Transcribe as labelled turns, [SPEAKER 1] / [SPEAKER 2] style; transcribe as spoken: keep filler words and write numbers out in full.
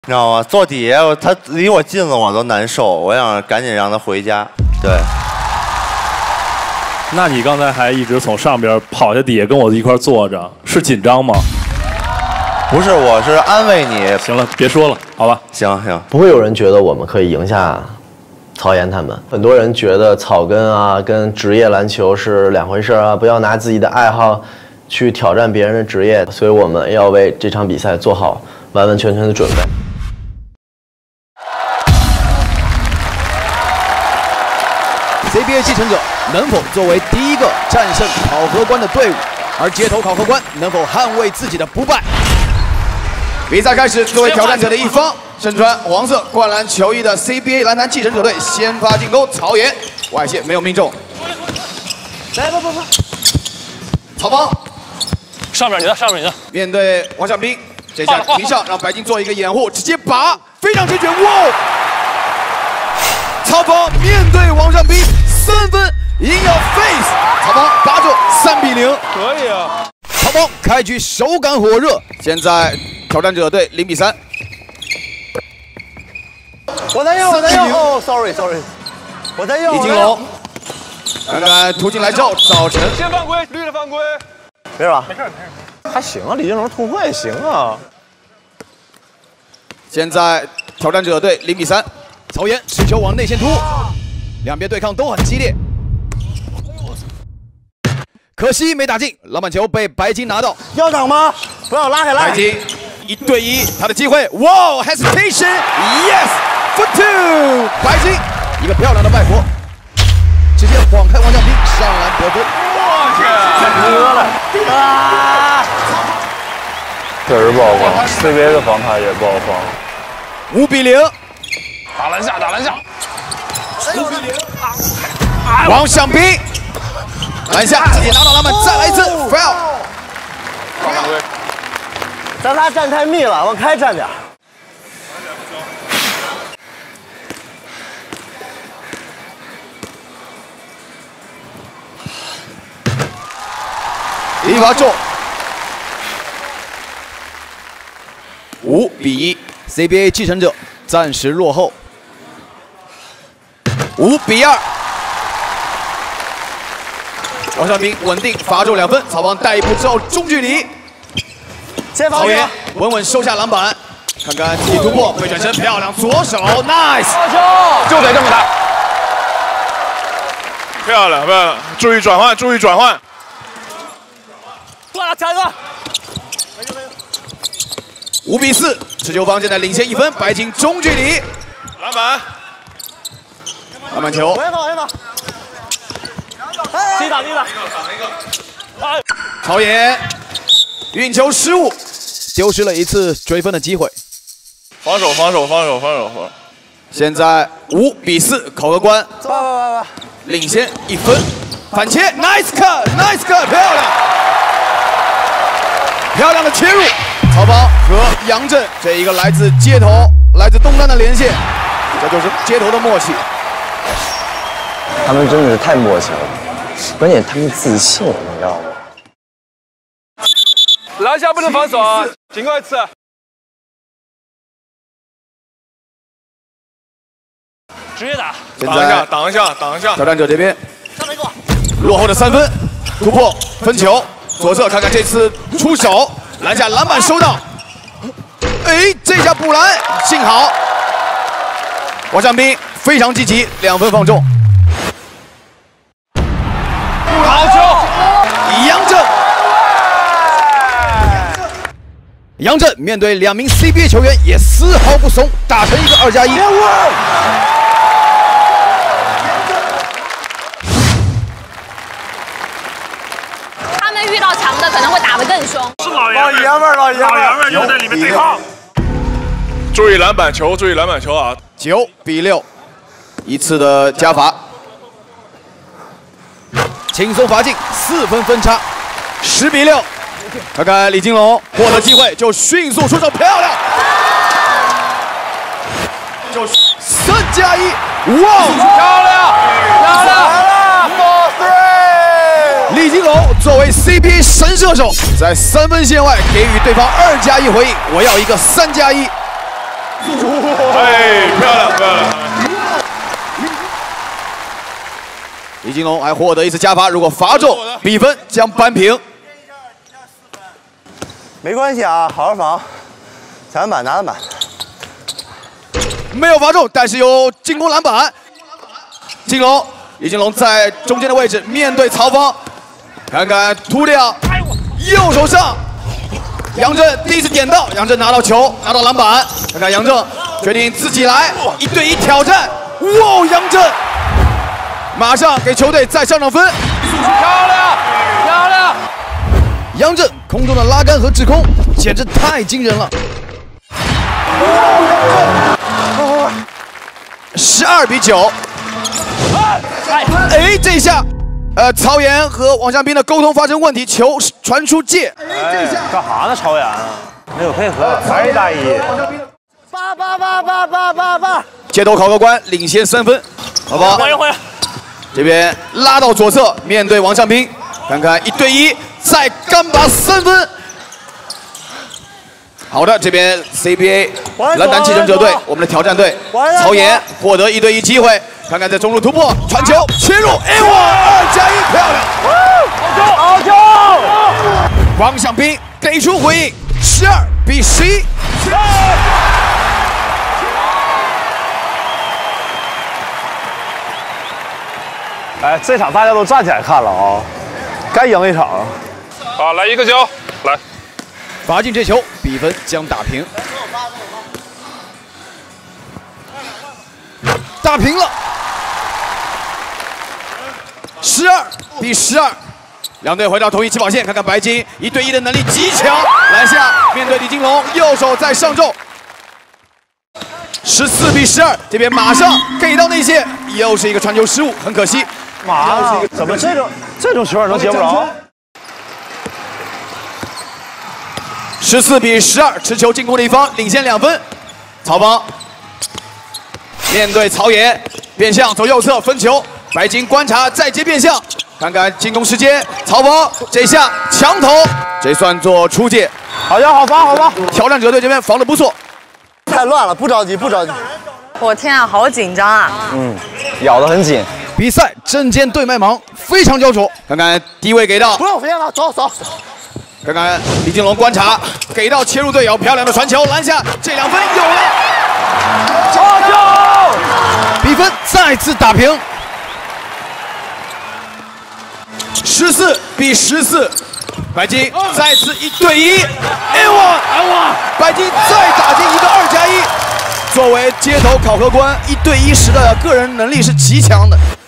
[SPEAKER 1] 你知道吗？坐底下，他离我近了，我都难受。我想赶紧让他回家。对。
[SPEAKER 2] 那你刚才还一直从上边跑下底下跟我一块坐着，是紧张吗？
[SPEAKER 1] 不是，我是安慰你。
[SPEAKER 2] 行了，别说了，好吧？
[SPEAKER 1] 行行。
[SPEAKER 3] 不会有人觉得我们可以赢下曹岩他们。很多人觉得草根啊跟职业篮球是两回事啊，不要拿自己的爱好去挑战别人的职业，所以我们要为这场比赛做好完完全全的准备。
[SPEAKER 4] C B A 继承者能否作为第一个战胜考核官的队伍，而街头考核官能否捍卫自己的不败？比赛开始，作为挑战者的一方，身穿黄色灌篮球衣的 C B A 篮坛继承者队先发进攻，曹岩外线没有命中。来，不不不，曹芳，
[SPEAKER 2] 上面你的，上面你的。
[SPEAKER 4] 面对王向斌，这下停上，让白金做一个掩护，直接拔，非常决绝，哇！曹芳面对王向斌，三分硬要 face， 曹芳拔住三比零，
[SPEAKER 2] 可以啊。
[SPEAKER 4] 曹芳开局手感火热，现在挑战者队零比三。
[SPEAKER 3] 我在用，我在用。哦 ，sorry sorry， 我在用。
[SPEAKER 4] 李金龙，看看突进来之后，早晨
[SPEAKER 2] 先犯规，绿的犯规，
[SPEAKER 3] 没事吧？
[SPEAKER 2] 没事没事。
[SPEAKER 3] 还行啊，李金龙突破也行啊。
[SPEAKER 4] 现在挑战者队零比三。曹岩持球往内线突，两边对抗都很激烈，可惜没打进，篮板球被白金拿到。
[SPEAKER 3] 要挡吗？不要拉开来。
[SPEAKER 4] 白金一对一，他的机会，哇 ，hesitation，yes， for two， 白金一个漂亮的拜佛，直接晃开王向斌上篮得分。
[SPEAKER 2] 我去，
[SPEAKER 3] 喝了啊！
[SPEAKER 5] 确实不好防 ，C B A 的防他也不好防。
[SPEAKER 4] 五比零。
[SPEAKER 2] 打篮下，打篮下。
[SPEAKER 4] 王向斌篮下直接拿到篮板，再来一次 foul。
[SPEAKER 3] 咱仨站太密了，往开站点。
[SPEAKER 4] 一罚中，五比一 ，C B A 继承者暂时落后。五比二，王向斌稳定罚中两分，曹芳带一步之后中距离，曹岩稳稳收下篮板，看看自己突破会转身，漂亮左手 ，nice，
[SPEAKER 2] 就得这么打，
[SPEAKER 5] 漂亮漂亮，注意转换，注意转换。
[SPEAKER 2] 过来，加个。
[SPEAKER 4] 五比四，持球方现在领先一分，白金中距离，
[SPEAKER 5] 篮板。
[SPEAKER 4] 篮板球，
[SPEAKER 3] 我先跑，我先跑。自己打，自己打。
[SPEAKER 4] 曹岩运球失误，丢失了一次追分的机会。
[SPEAKER 5] 防守防守防守防守防守。
[SPEAKER 4] 现在五比四，考核官领先一分，反切 ，nice cut，nice cut， 漂亮，漂亮的切入。曹芳和杨震这一个来自街头、来自东单的连线，这就是街头的默契。
[SPEAKER 3] 他们真的是太默契了，关键他们自信，你知道吗？
[SPEAKER 2] 篮下不能防守啊，警告一次。直接打。
[SPEAKER 4] 挡一下，
[SPEAKER 5] 挡一下，挡一下。
[SPEAKER 4] 挑战者这边落后的三分，突破分球，左侧看看这次出手，篮下篮板收到。哎，这下补篮，幸好王向斌非常积极，两分放中。好球，杨震。杨震面对两名 C B A 球员也丝毫不怂，打成一个二加一。
[SPEAKER 6] 他们遇到强的可能会打得更凶。
[SPEAKER 2] 是老爷们儿，老爷们儿，老爷们儿又在里面对抗。
[SPEAKER 5] 注意篮板球，注意篮板球啊！
[SPEAKER 4] 九比六，一次的加罚，轻松罚进，四分分差，十比六。看看李金龙获得机会就迅速出手，漂亮，就三加一，哇，漂亮，漂亮，李金龙作为 C B A 神射手，在三分线外给予对方二加一回应，我要一个三加一。 哎，漂亮漂亮！李金龙还获得一次加罚，如果罚中，比分将扳平。
[SPEAKER 1] 没关系啊，好好防，踩篮板拿篮板。
[SPEAKER 4] 没有罚中，但是有进攻篮板。金龙，李金龙在中间的位置面对曹芳，看看突掉，右手上。 杨震第一次点到，杨震拿到球，拿到篮板。看看杨震决定自己来，一对一挑战。哇，杨震马上给球队再上上分。漂亮，漂亮！杨震空中的拉杆和制空简直太惊人了。十二比九。哎，这一下。 呃，曹岩和王向斌的沟通发生问题，球传出界。
[SPEAKER 5] 哎，干啥呢？曹岩没有配合，还是打一。
[SPEAKER 1] 八八八八八八八。
[SPEAKER 4] 街头考核官领先三分，好不好？
[SPEAKER 2] 回来回来。
[SPEAKER 4] 这边拉到左侧，面对王向斌，看看一对一，再干拔三分。好的，这边 C B A 蓝蓝继承者队，我们的挑战队，曹岩获得一对一机会。 看看在中路突破，传球切入 ，A one 二加一，漂亮！好球，好球！王向斌给出回应，十二比十一。
[SPEAKER 5] 哎，这场大家都站起来看了啊，该赢一场。
[SPEAKER 7] 好，来一个球，来，
[SPEAKER 4] 罚进这球，比分将打平。打平了。 十二比十二，两队回到同一起跑线，看看白金一对一的能力极强，篮下面对李金龙，右手在上重。十四比十二，这边马上给到内线，又是一个传球失误，很可惜。
[SPEAKER 5] 妈，怎么这种这种球能接不着？
[SPEAKER 4] 十四比十二，持球进攻的一方领先两分。曹芳面对曹岩，变向走右侧分球。 白金观察，再接变向，看看进攻时间。曹芳这下强投，这算作出界。
[SPEAKER 5] 好球，好防，好防！
[SPEAKER 4] 挑战者队这边防得不错。
[SPEAKER 1] 太乱了，不着急，不着急。
[SPEAKER 8] 我天啊，好紧张啊！
[SPEAKER 5] 嗯，咬得很紧。
[SPEAKER 4] 比赛针尖对麦芒，非常焦灼。看看低位给到，
[SPEAKER 1] 不用飞了，走走。
[SPEAKER 4] 看看李金龙观察，给到切入队友，漂亮的传球，篮下这两分有了。好球！比分再次打平。 十四比十四，白金再次一对一 ，A one， 白金再打进一个二加一。作为街头考核官，一对一时的个人能力是极强的。